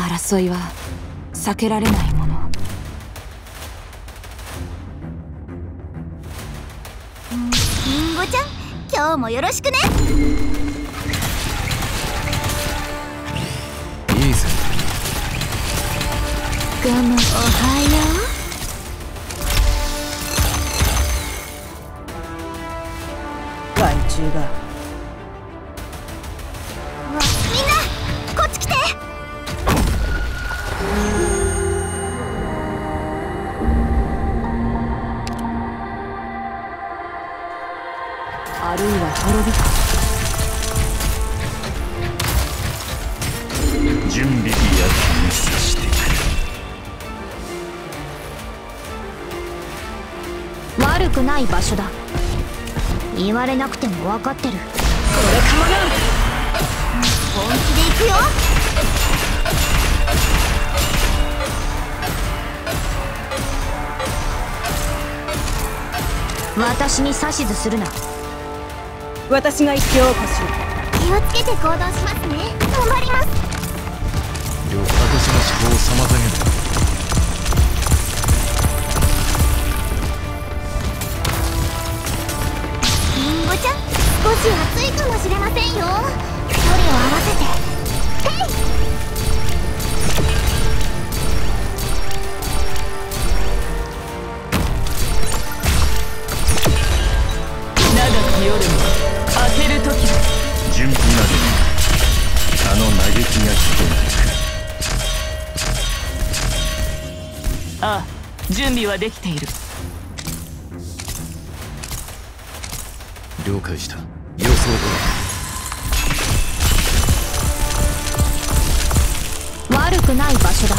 争いは避けられないもの。 りんごちゃん、今日もよろしくね。 いいぜ。 ガムおはよう。 害虫が。 みんなこっち来て。 あるいは滅びか。 準備やにさしてくる。悪くない場所だ。言われなくても分かってる。これかまな。本気で行くよ。私に指図するな。 私が一応起こし。 気をつけて行動しますね。頑張ります。 私の思考を妨げる。 りんごちゃん、少し暑いかもしれませんよ。距離を合わせて。へい。 長き夜も明ける時だ。 準備までにあの嘆きが聞こえてくる。 ああ、準備はできている。 了解した。予想通り。悪くない場所だ。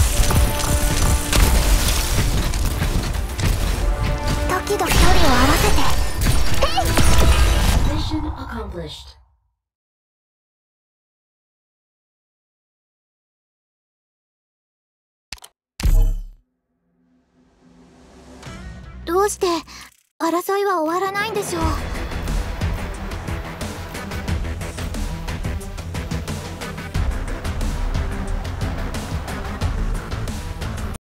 時々距離を合わせて。Mission accomplished. どうして争いは終わらないんでしょう。